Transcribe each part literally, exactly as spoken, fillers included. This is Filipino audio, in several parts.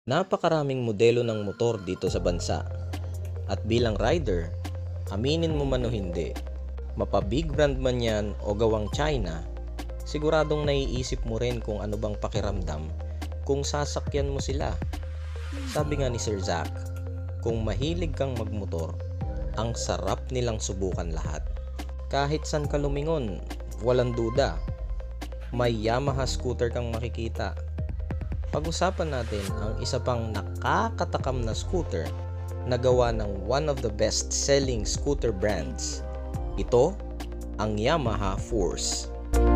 Napakaraming modelo ng motor dito sa bansa. At bilang rider, aminin mo man o hindi, mapa-big brand man yan o gawang China, siguradong naiisip mo rin kung ano bang pakiramdam kung sasakyan mo sila. Sabi nga ni Sir Zack, kung mahilig kang magmotor, ang sarap nilang subukan lahat. Kahit san ka lumingon, walang duda, may Yamaha scooter kang makikita. Pag-usapan natin ang isa pang nakakatakam na scooter na gawa ng one of the best-selling scooter brands. Ito, ang Yamaha Force.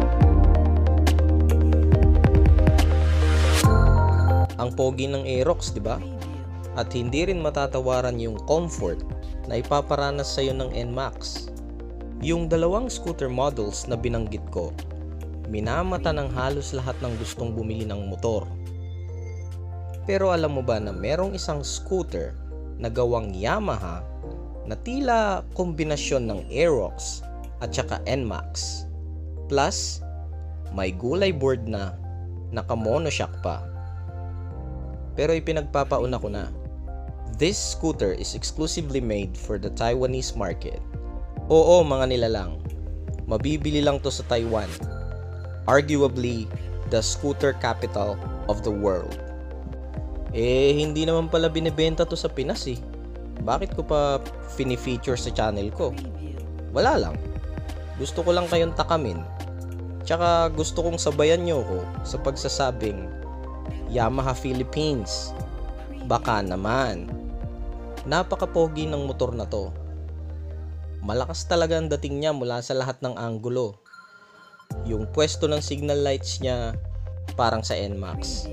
Ang pogi ng Aerox, di ba? At hindi rin matatawaran yung comfort na ipaparanas sa iyo ng Nmax. Yung dalawang scooter models na binanggit ko, minamata ng halos lahat ng gustong bumili ng motor. Pero alam mo ba na merong isang scooter na gawang Yamaha na tila kombinasyon ng Aerox at saka Nmax. Plus, may gulay board na naka-monoshock pa. Pero ipinagpapauna ko na, this scooter is exclusively made for the Taiwanese market. Oo mga nilalang, mabibili lang to sa Taiwan. Arguably, the scooter capital of the world. Eh, hindi naman pala binibenta to sa Pinas eh. Bakit ko pa fini-feature sa channel ko? Wala lang. Gusto ko lang kayong takamin. Tsaka gusto kong sabayan nyo ko sa pagsasabing Yamaha Philippines. Baka naman. Napaka-pogi ng motor na to. Malakas talaga ang dating niya mula sa lahat ng anggulo. Yung pwesto ng signal lights niya parang sa Nmax.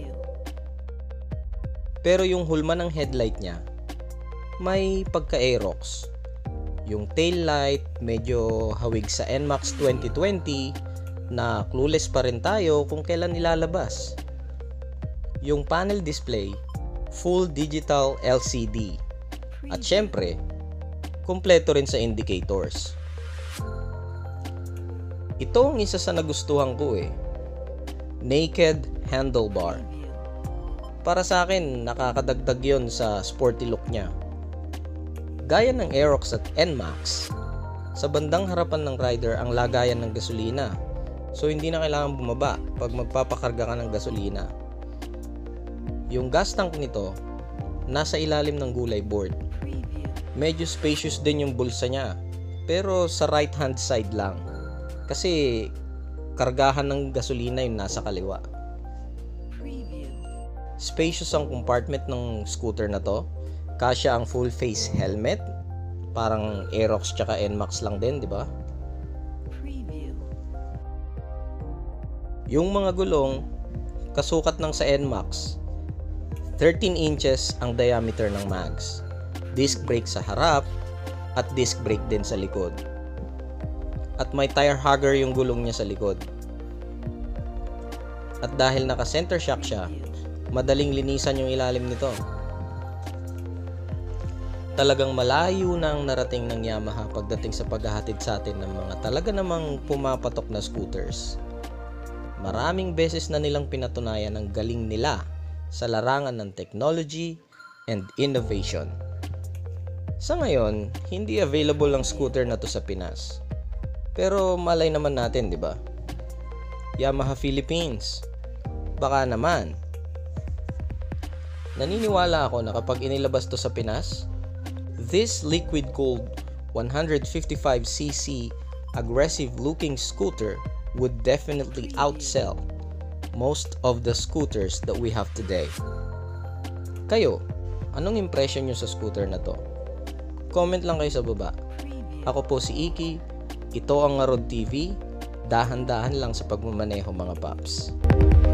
Pero yung hulma ng headlight niya, may pagka-Aerox. Yung tail light medyo hawig sa Nmax twenty twenty na clueless pa rin tayo kung kailan ilalabas. Yung panel display, full digital L C D. At syempre, kumpleto rin sa indicators. Ito ang isa sa nagustuhan ko eh. Naked handlebar. Para sa akin, nakakadagdag yon sa sporty look niya. Gaya ng Aerox at Nmax, sa bandang harapan ng rider ang lagayan ng gasolina. So hindi na kailangan bumaba pag magpapakarga ka ng gasolina. Yung gas tank nito, nasa ilalim ng gulay board. Medyo spacious din yung bulsa niya, pero sa right hand side lang. Kasi kargahan ng gasolina yung nasa kaliwa. Spacious ang compartment ng scooter na to. Kasya ang full face helmet. Parang Aerox tsaka Nmax lang din, di ba? Yung mga gulong, kasukat ng sa Nmax. thirteen inches ang diameter ng mags. Disc brake sa harap at disc brake din sa likod. At may tire hugger yung gulong niya sa likod. At dahil naka center shock siya, madaling linisan yung ilalim nito. Talagang malayo na ang narating ng Yamaha pagdating sa paghahatid sa atin ng mga talaga namang pumapatok na scooters. Maraming beses na nilang pinatunayan ang galing nila sa larangan ng technology and innovation. Sa ngayon, hindi available ang scooter na to sa Pinas. Pero malay naman natin, di ba? Yamaha Philippines. Baka naman. Naniniwala ako na kapag inilabas to sa Pinas, this liquid-cooled one fifty-five c c aggressive-looking scooter would definitely outsell most of the scooters that we have today. Kayo, anong impression nyo sa scooter na to? Comment lang kayo sa baba. Ako po si Iki, ito ang Ngarod T V, dahan-dahan lang sa pagmamaneho mga paps.